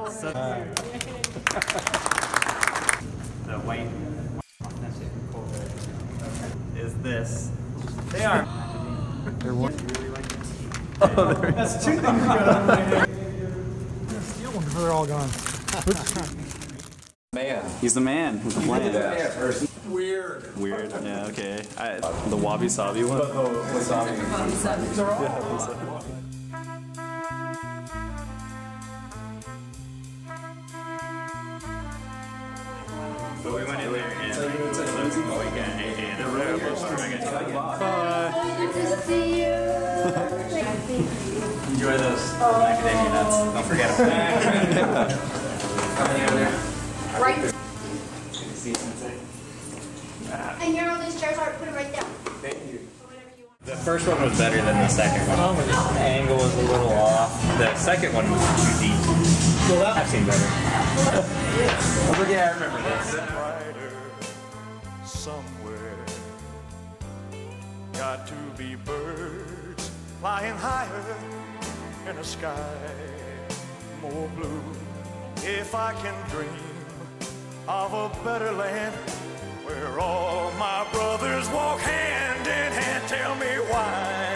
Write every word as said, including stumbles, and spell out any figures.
So uh. The white authentic Corvette is this. They are. They're one. Really like the teeth. Oh, that's two things you got on my head. Steal one before they're all gone. Man. He's the man with the plan. Yeah. Weird. Weird. Yeah. Okay. I, the wabi sabi one. Wasabi. But we went in there and it looks like a and a road was trying to enjoy those macadamia nuts. Don't forget them. Right. See, Sensei. And here all these chairs are, put them right down. Thank you. The first one was better than the second one. The angle was a little off. The second one was too deep. I've seen better. Oh, yeah, I remember this. Somewhere got to be birds flying higher in a sky more blue. If I can dream of a better land where all my brothers walk hand in hand, tell me why